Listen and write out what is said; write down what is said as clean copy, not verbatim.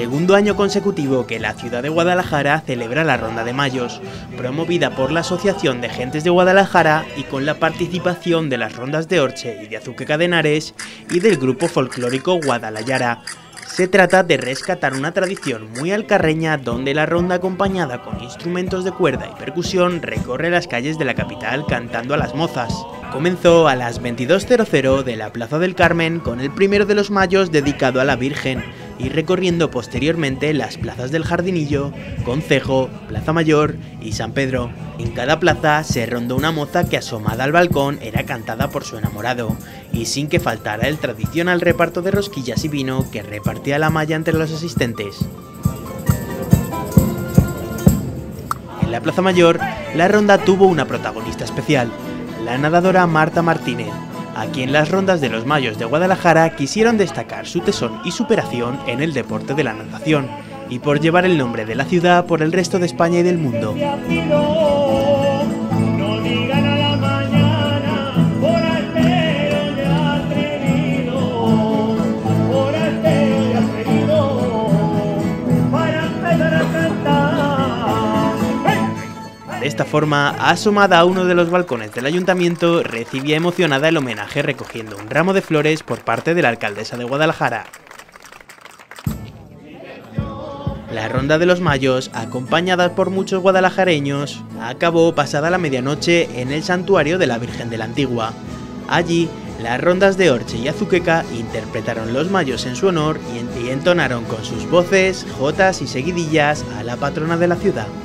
segundo año consecutivo que la ciudad de Guadalajara celebra la Ronda de Mayos, promovida por la Asociación de Gentes de Guadalajara y con la participación de las rondas de Orche y de Azuqueca de Henares y del grupo folclórico Guadalayara. Se trata de rescatar una tradición muy alcarreña donde la ronda, acompañada con instrumentos de cuerda y percusión, recorre las calles de la capital cantando a las mozas. Comenzó a las 22:00 de la Plaza del Carmen con el primero de los mayos dedicado a la Virgen y recorriendo posteriormente las plazas del Jardinillo, Concejo, Plaza Mayor y San Pedro. En cada plaza se rondó una moza que, asomada al balcón, era cantada por su enamorado, y sin que faltara el tradicional reparto de rosquillas y vino que repartía la maya entre los asistentes. En la Plaza Mayor, la ronda tuvo una protagonista especial, la nadadora Marta Martínez, a quien las rondas de los mayos de Guadalajara quisieron destacar su tesón y superación en el deporte de la natación, y por llevar el nombre de la ciudad por el resto de España y del mundo. De esta forma, asomada a uno de los balcones del ayuntamiento, recibía emocionada el homenaje recogiendo un ramo de flores por parte de la alcaldesa de Guadalajara. La Ronda de los Mayos, acompañada por muchos guadalajareños, acabó pasada la medianoche en el santuario de la Virgen de la Antigua. Allí, las rondas de Orche y Azuqueca interpretaron los mayos en su honor y entonaron con sus voces, jotas y seguidillas a la patrona de la ciudad.